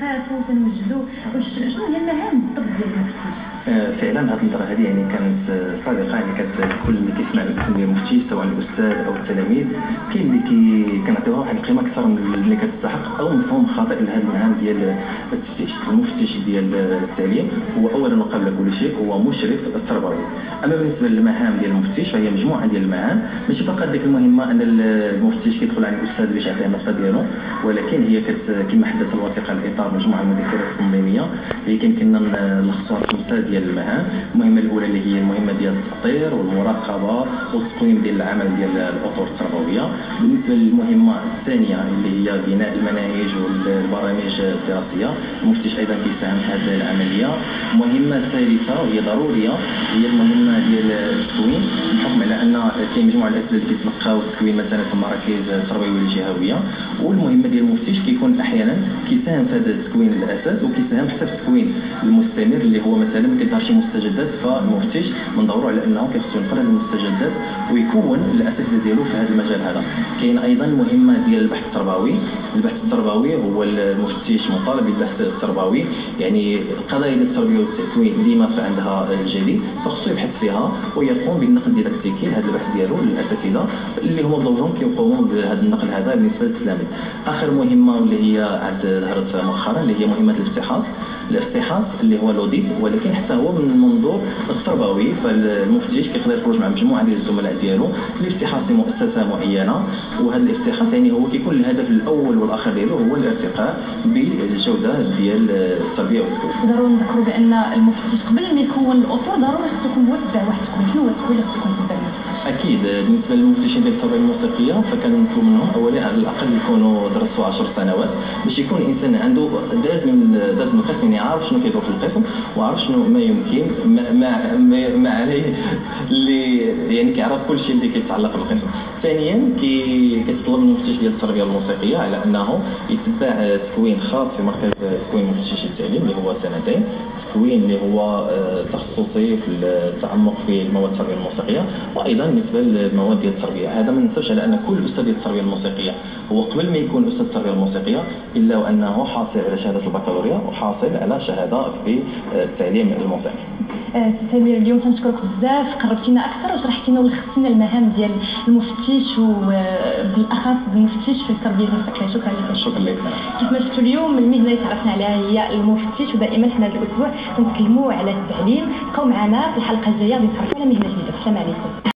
تنخافوا تنوجدوا، شنو هي المهام بالضبط ديال المفتش؟ فعلا هذه النظره هذه يعني كانت صادقه، يعني كانت كل اللي كيسمع الاسم ديال المفتش سواء الاستاذ او التلاميذ كاين اللي كنعطيوها واحد القيمه اكثر من اللي كتستحق او مفهوم خاطئ لهذه المهام ديال التفتيش. المفتش ديال التعليم هو اولا وقبل كل شيء هو مشرف التربوي. اما بالنسبه للمهام ديال المفتش فهي مجموعه ديال المهام، ماشي فقط ديك المهمه ان المفتش كيدخل على الاستاذ باش يعطيه النقطه ديالو، ولكن هي كما حدث الوثيقه الاطار مجموعه المذكرات التنظيميه اللي يمكن نلخصوها في خمسه ديال المهام. المهمه الاولى اللي هي المهمه ديال التطوير والمراقبه والتقويم ديال العمل ديال الاطر التربويه. بالنسبه للمهمه الثانيه اللي هي بناء المناهج والبرامج الدراسيه، المفتش ايضا كيساهم في هذه العمليه. المهمه الثالثه وهي ضروريه هي المهمه ديال التكوين، بحكم على ان كاين مجموعه الاساتذه اللي كيتلقاو التكوين مثلا في المراكز التربويه والجهويه، والمهمه ديال المفتش كيكون احيانا كيساهم في هذا التكوين الاساس وكيساهم حتى في التكوين المستمر اللي هو مثلا ما كيظهرش شي مستجدات، فالمفتش من ضروري على انه خصو ينقل هذه المستجدات ويكون الاساتذه ديالو في هذا المجال هذا. كاين ايضا المهمه ديال البحث التربوي. البحث التربوي هو المفتش مطالب بالبحث التربوي، يعني القضايا ديال التربيه والتكوين ديما عندها الجديد فخصو يبحث فيها ويقوم بالنقل ديداكتيكي لهذا البحث ديالو للاساتذه اللي هما بدورهم كيقوموا بهذا النقل هذا بالنسبه للتلاميذ. اخر مهمه واللي هي عاد ظهرت مؤخرا اللي هي مهمه الافتحاص اللي هو لوديت، ولكن حتى هو من المنظور التربوي. فالمفتش كيقدر يخرج مع مجموعه ديال الزملاء ديالو لافتحاص مؤسسه معينه، وهذا الافتحاص يعني هو كيكون الهدف الاول والاخر ديالو هو الارتقاء بالجوده ديال التربيه والتكوين. ضروري نذكروا بان المفتش قبل ما يكون الاطر ضروري خصو يكون موزع واحد التكوين. شنو هو التكوين اللي خصو يكون في المفتش؟ اكيد بالنسبه للمفتشين ديال التربيه الموسيقيه فكنطلب منهم اولا على الاقل يكونوا درسوا 10 سنوات باش يكون الانسان عنده داز من القسم، يعني عارف شنو كيدور في القسم وعارف شنو ما يمكن ما عليه اللي يعني كيعرف كل شيء اللي كيتعلق بالقسم. ثانيا كيطلب من المفتش ديال التربيه الموسيقيه على انه يتبع تكوين خاص في مركز تكوين مفتشي التعليم اللي هو سنتين، تكوين اللي هو تخصصي في التعمق في المواد التربيه الموسيقيه، وايضا بالنسبه للمواد ديال التربيه. هذا ما ننساوش على ان كل استاذ ديال التربيه الموسيقيه هو قبل ما يكون استاذ التربيه الموسيقيه الا وانه حاصل على شهاده البكالوريا وحاصل على شهاده في التعليم الموسيقي. سمير اليوم تنشكرك بزاف، قربتينا اكثر وشرحتي لنا ولخصتينا المهام ديال المفتش وبالاخص المفتش في التربيه الموسيقيه. شكرا لك. شكرا لك. كيف ما شفتوا اليوم المهنه اللي تعرفنا عليها هي المفتش، ودائما حنا هذا الاسبوع تنتكلموا على التعليم. بقاو معنا في الحلقه الجايه غادي نتعرفوا على مهنه جديده. السلام عليكم.